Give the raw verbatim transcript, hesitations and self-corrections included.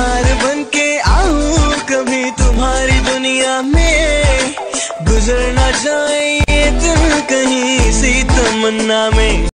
यार बन के आऊं कभी तुम्हारी दुनिया में, गुजर ना जाए ये दिन कहीं इसी तमन्ना में।